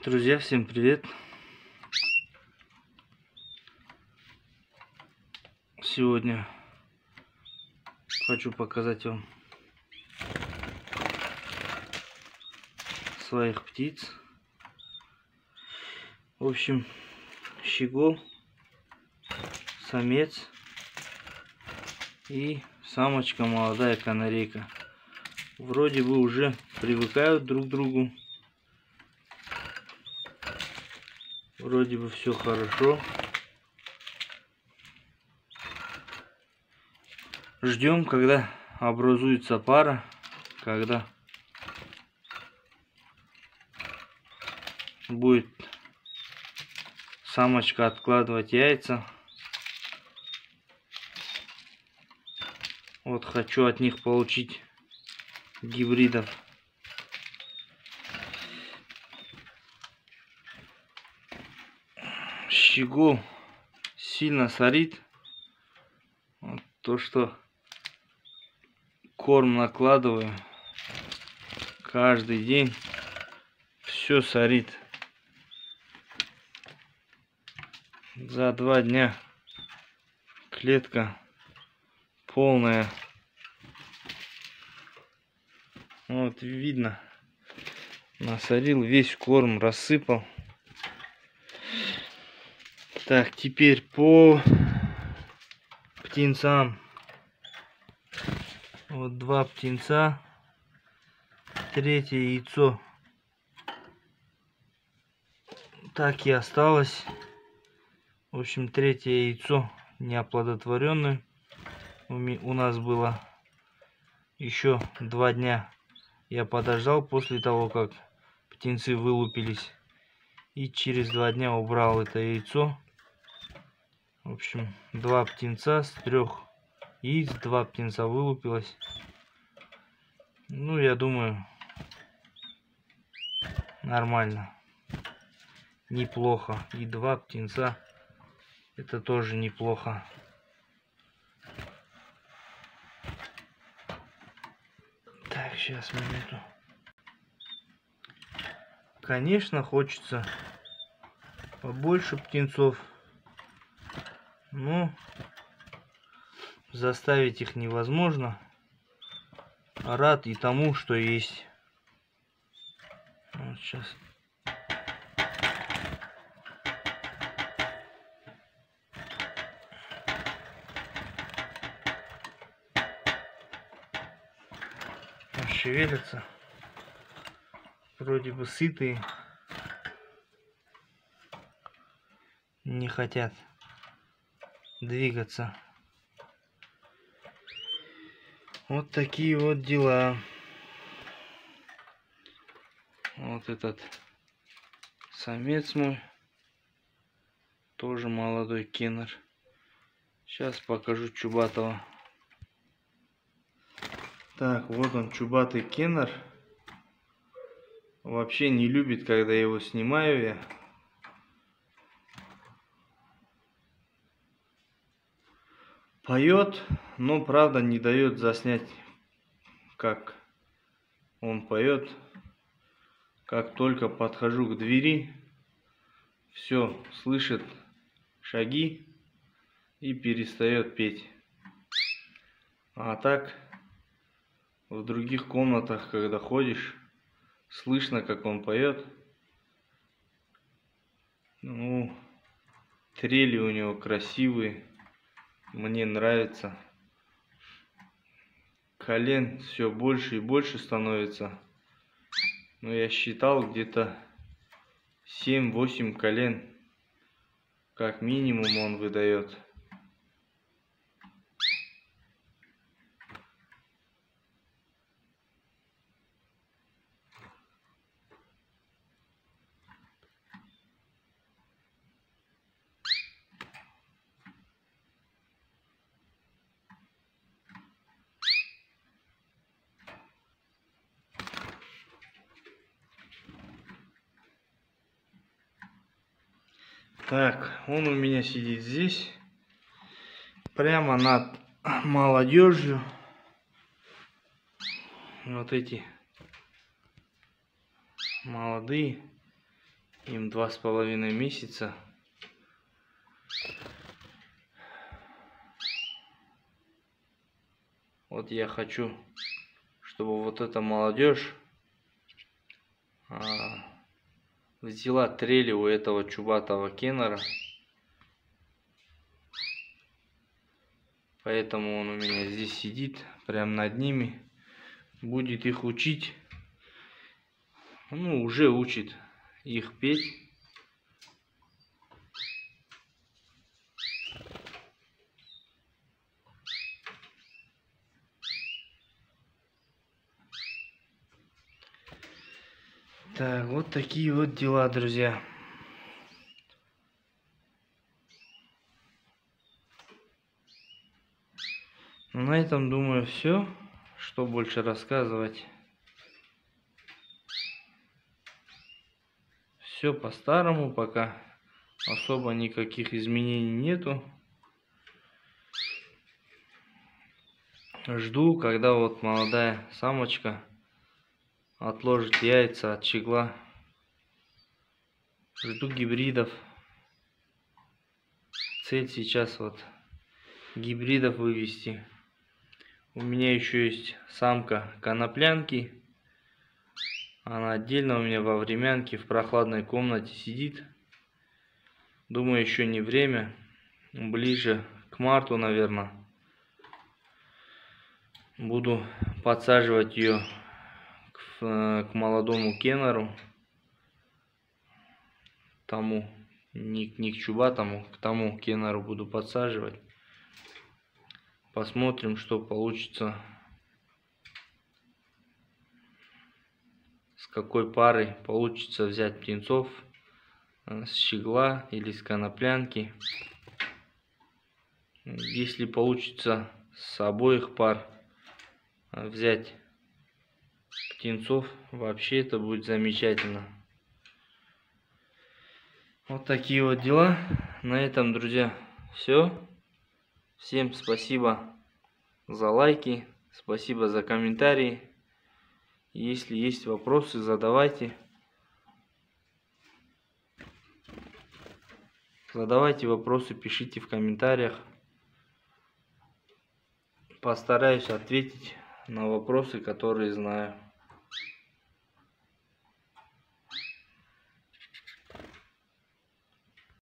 Друзья, всем привет! Сегодня хочу показать вам своих птиц. В общем, щегол, самец и самочка молодая канарейка. Вроде бы уже привыкают друг к другу. Вроде бы все хорошо. Ждем, когда образуется пара, когда будет самочка откладывать яйца. Вот хочу от них получить гибридов. Щегол сильно сорит. Вот то, что корм накладываю каждый день, все сорит. За 2 дня клетка полная. Вот видно, насорил, весь корм рассыпал. Так, теперь по птенцам. Вот 2 птенца, 3-е яйцо так и осталось. В общем, 3-е яйцо неоплодотворенное. У нас было еще 2 дня. Я подождал после того, как птенцы вылупились. И через 2 дня убрал это яйцо. В общем, 2 птенца с 3 яиц, 2 птенца вылупилось. Ну, я думаю, нормально. Неплохо. И 2 птенца. Это тоже неплохо. Так, сейчас, минуту. Конечно, хочется побольше птенцов. Но заставить их невозможно. Рад и тому, что есть. Вот сейчас. Шевелятся. Вроде бы сытые. Не хотят двигаться. Вот такие вот дела. Вот этот самец мой. Тоже молодой кеннер. Сейчас покажу чубатого. Так, вот он, чубатый кеннер. Вообще не любит, когда его снимаю я. Поет, но правда не дает заснять, как он поет. Как только подхожу к двери, все, слышит шаги и перестает петь. А так, в других комнатах, когда ходишь, слышно, как он поет. Ну, трели у него красивые. Мне нравится. Колен все больше и больше становится. Но я считал, где-то 7-8 колен. Как минимум он выдает. Так, он у меня сидит здесь, прямо над молодежью. Вот эти молодые Им 2,5 месяца. Вот я хочу, чтобы вот эта молодежь взяла трели у этого чубатого кеннера. Поэтому он у меня здесь сидит, прям над ними. Будет их учить. Ну, уже учит их петь. Так, вот такие вот дела, друзья. На этом, думаю, все. Что больше рассказывать? Все по-старому, пока особо никаких изменений нету. Жду, когда вот молодая самочка отложит яйца от щегла. Жду гибридов. Цель сейчас вот гибридов вывести. У меня еще есть самка коноплянки. Она отдельно у меня во времянке в прохладной комнате сидит. Думаю, еще не время. Ближе к марту, наверное, буду подсаживать ее к молодому кеннеру. Тому, не к чубатому, к тому кеннеру буду подсаживать. Посмотрим, что получится. С какой парой получится взять птенцов. С щегла или с коноплянки. Если получится с обоих пар взять птенцов, вообще это будет замечательно. Вот такие вот дела. На этом, друзья, все. Всем спасибо за лайки, спасибо за комментарии. Если есть вопросы, задавайте. Задавайте вопросы, пишите в комментариях. Постараюсь ответить на вопросы, которые знаю.